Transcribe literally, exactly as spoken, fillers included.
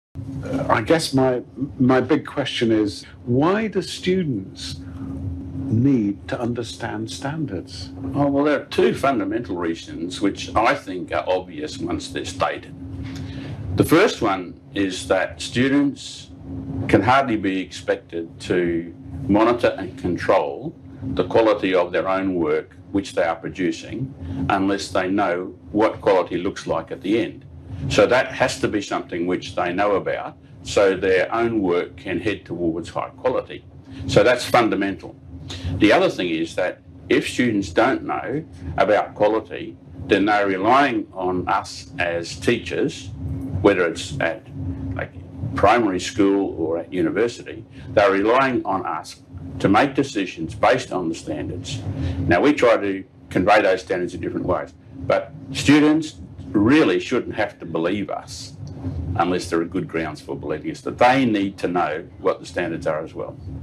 I guess my my big question is, why do students need to understand standards? Oh, well, there are two fundamental reasons which I think are obvious once they're stated. The first one is that students can hardly be expected to monitor and control the quality of their own work which they are producing unless they know what quality looks like at the end. So that has to be something which they know about, so their own work can head towards high quality. So that's fundamental. The other thing is that if students don't know about quality, then they're relying on us as teachers, whether it's at like primary school or at university, they're relying on us to make decisions based on the standards. Now, we try to convey those standards in different ways, but students really shouldn't have to believe us unless there are good grounds for believing us, that they need to know what the standards are as well.